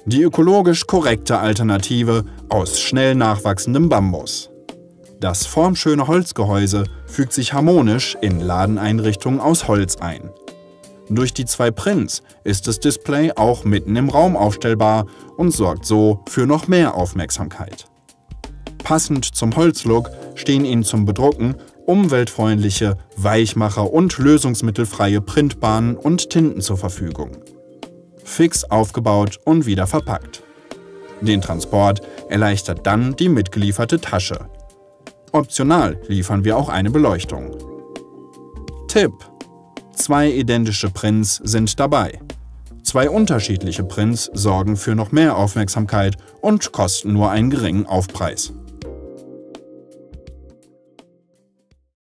Die ökologisch korrekte Alternative aus schnell nachwachsendem Bambus. Das formschöne Holzgehäuse fügt sich harmonisch in Ladeneinrichtungen aus Holz ein. Durch die 2 Prints ist das Display auch mitten im Raum aufstellbar und sorgt so für noch mehr Aufmerksamkeit. Passend zum Holzlook stehen Ihnen zum Bedrucken umweltfreundliche, Weichmacher- und lösungsmittelfreie Printbahnen und Tinten zur Verfügung. Fix aufgebaut und wieder verpackt. Den Transport erleichtert dann die mitgelieferte Tasche. Optional liefern wir auch eine Beleuchtung. Tipp: 2 identische Prints sind dabei. 2 unterschiedliche Prints sorgen für noch mehr Aufmerksamkeit und kosten nur einen geringen Aufpreis.